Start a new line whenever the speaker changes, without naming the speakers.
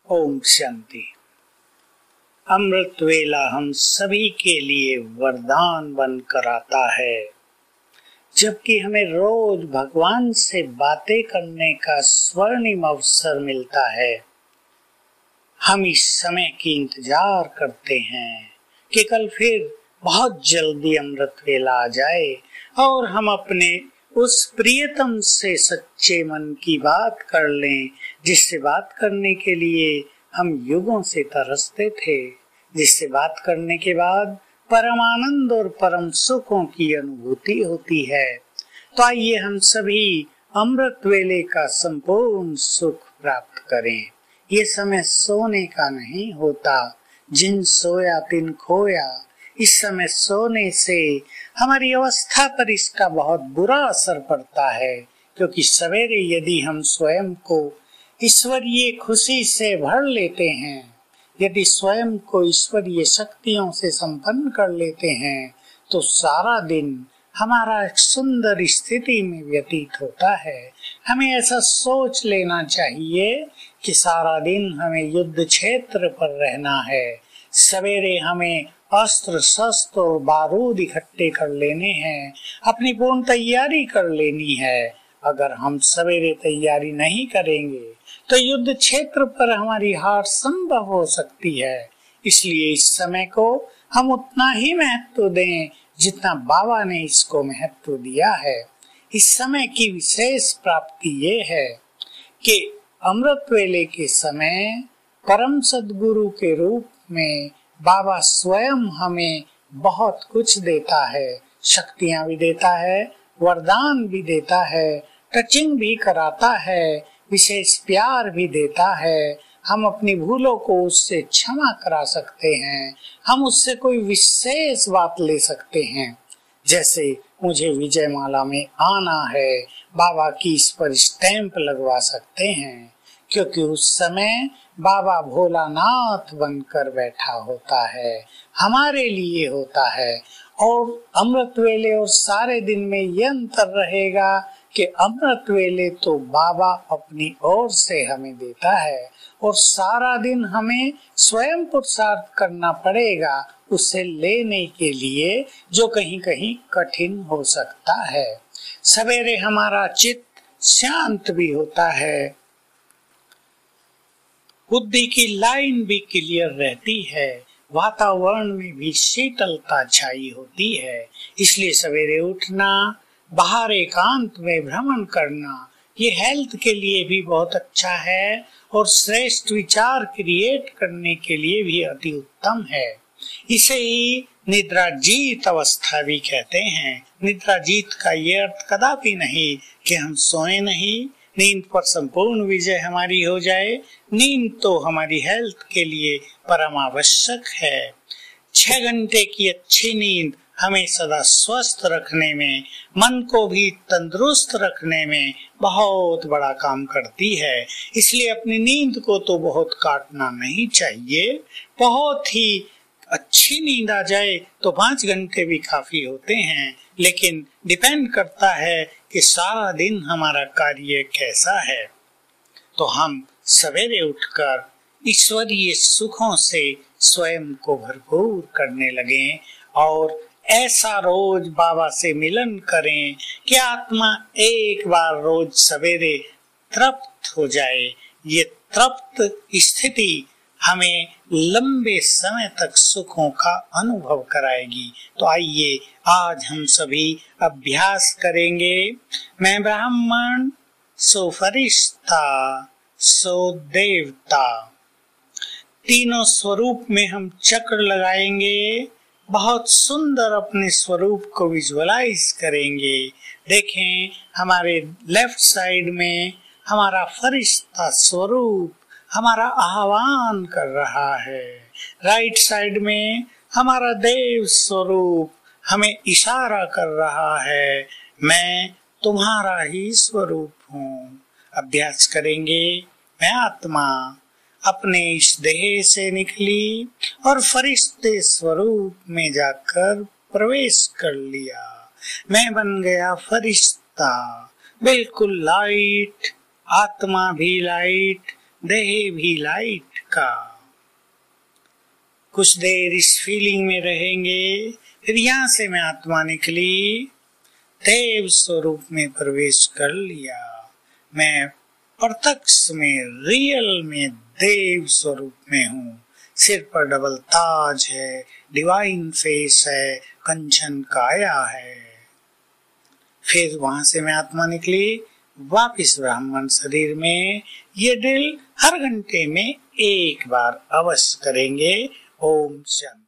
ओम शांति। अमृत वेला हम सभी के लिए वरदान बनकर आता है, जबकि हमें रोज भगवान से बातें करने का स्वर्णिम अवसर मिलता है। हम इस समय की इंतजार करते हैं कि कल फिर बहुत जल्दी अमृत वेला आ जाए और हम अपने उस प्रियतम से सच्चे मन की बात कर लें, जिससे बात करने के लिए हम युगों से तरसते थे, जिससे बात करने के बाद परम आनंद और परम सुखों की अनुभूति होती है। तो आइए हम सभी अमृत वेले का संपूर्ण सुख प्राप्त करें। ये समय सोने का नहीं होता, जिन सोया तिन खोया। इस समय सोने से हमारी अवस्था पर इसका बहुत बुरा असर पड़ता है, क्योंकि सवेरे यदि हम स्वयं को ईश्वरीय खुशी से भर लेते हैं, यदि स्वयं को ईश्वरीय शक्तियों से संपन्न कर लेते हैं, तो सारा दिन हमारा एक सुंदर स्थिति में व्यतीत होता है। हमें ऐसा सोच लेना चाहिए कि सारा दिन हमें युद्ध क्षेत्र पर रहना है। सवेरे हमें अस्त्र शस्त्र और बारूद इकट्ठे कर लेने हैं, अपनी पूर्ण तैयारी कर लेनी है। अगर हम सवेरे तैयारी नहीं करेंगे तो युद्ध क्षेत्र पर हमारी हार संभव हो सकती है। इसलिए इस समय को हम उतना ही महत्व दें जितना बाबा ने इसको महत्व दिया है। इस समय की विशेष प्राप्ति ये है कि अमृत वेले के समय परम सद्गुरु के रूप में बाबा स्वयं हमें बहुत कुछ देता है, शक्तियां भी देता है, वरदान भी देता है, टचिंग भी कराता है, विशेष प्यार भी देता है। हम अपनी भूलों को उससे क्षमा करा सकते हैं, हम उससे कोई विशेष बात ले सकते हैं। जैसे मुझे विजय माला में आना है, बाबा की इस पर स्टैंप लगवा सकते हैं, क्योंकि उस समय बाबा भोलानाथ बनकर बैठा होता है, हमारे लिए होता है। और अमृत वेले और सारे दिन में यह अंतर रहेगा कि अमृत वेले तो बाबा अपनी ओर से हमें देता है और सारा दिन हमें स्वयं पुरुषार्थ करना पड़ेगा उसे लेने के लिए, जो कहीं कहीं कठिन हो सकता है। सवेरे हमारा चित्त शांत भी होता है, बुद्धि की लाइन भी क्लियर रहती है, वातावरण में भी शीतलता छाई होती है। इसलिए सवेरे उठना, बाहर एकांत में भ्रमण करना, ये हेल्थ के लिए भी बहुत अच्छा है और श्रेष्ठ विचार क्रिएट करने के लिए भी अति उत्तम है। इसे ही निद्राजीत अवस्था भी कहते हैं। निद्राजीत का ये अर्थ कदापि नहीं कि हम सोए नहीं, नींद पर संपूर्ण विजय हमारी हो जाए। नींद तो हमारी हेल्थ के लिए परम आवश्यक है। 6 घंटे की अच्छी नींद हमें सदा स्वस्थ रखने में, मन को भी तंदुरुस्त रखने में बहुत बड़ा काम करती है। इसलिए अपनी नींद को तो बहुत काटना नहीं चाहिए। बहुत ही अच्छी नींद आ जाए तो 5 घंटे भी काफी होते हैं, लेकिन डिपेंड करता है कि सारा दिन हमारा कार्य कैसा है। तो हम सवेरे उठकर ईश्वरीय सुखों से स्वयं को भरपूर करने लगें और ऐसा रोज बाबा से मिलन करें कि आत्मा एक बार रोज सवेरे तृप्त हो जाए। ये तृप्त स्थिति हमें लंबे समय तक सुखों का अनुभव कराएगी। तो आइए आज हम सभी अभ्यास करेंगे। मैं ब्राह्मण सो फरिश्ता सो देवता। तीनों स्वरूप में हम चक्र लगाएंगे, बहुत सुंदर अपने स्वरूप को विजुअलाइज करेंगे। देखें, हमारे लेफ्ट साइड में हमारा फरिश्ता स्वरूप हमारा आह्वान कर रहा है, राइट साइड में हमारा देव स्वरूप हमें इशारा कर रहा है, मैं तुम्हारा ही स्वरूप हूँ। अभ्यास करेंगे। मैं आत्मा अपने इस देह से निकली और फरिश्ते स्वरूप में जाकर प्रवेश कर लिया। मैं बन गया फरिश्ता, बिल्कुल लाइट, आत्मा भी लाइट, देह भी लाइट। का। कुछ देर इस फीलिंग में रहेंगे, फिर यहाँ से मैं आत्मा निकली, देव स्वरूप में प्रवेश कर लिया। मैं प्रत्यक्ष में, रियल में देव स्वरूप में हूँ। सिर पर डबल ताज है, डिवाइन फेस है, कंचन काया है। फिर वहां से मैं आत्मा निकली, वापिस ब्राह्मण शरीर में। ये ड्रिल हर घंटे में एक बार अवश्य करेंगे। ओम शांति।